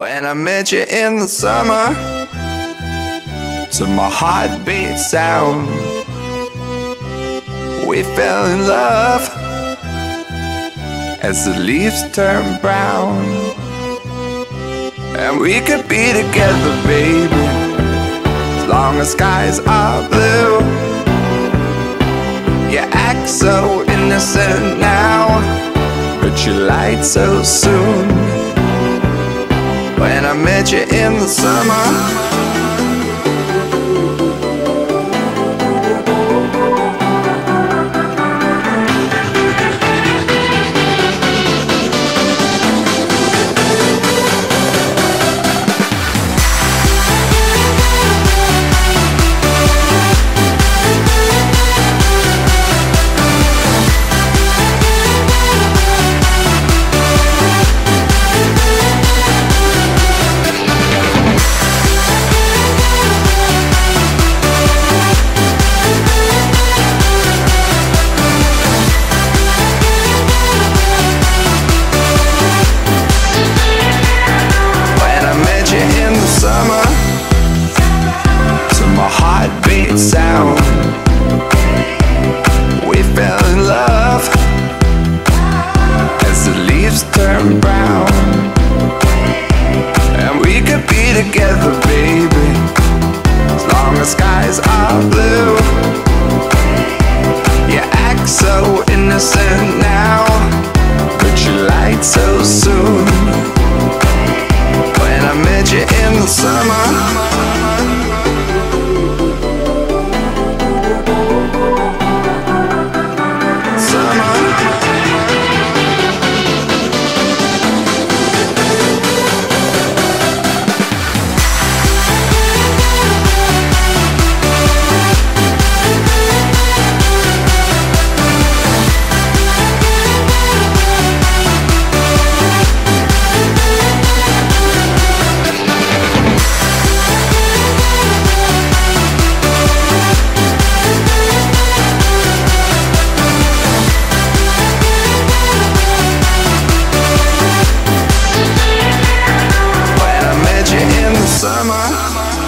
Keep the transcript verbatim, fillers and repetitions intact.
When I met you in the summer, to my heartbeat sound, we fell in love as the leaves turn brown. And we could be together, baby, as long as skies are blue. You act so innocent now, but you lied so soon. When I met you in the summer, heartbeat sound, we fell in love as the leaves turn brown. And we could be together, baby, as long as skies are blue. You act so innocent now, but you lied so soon. When I met you in the summer, summer.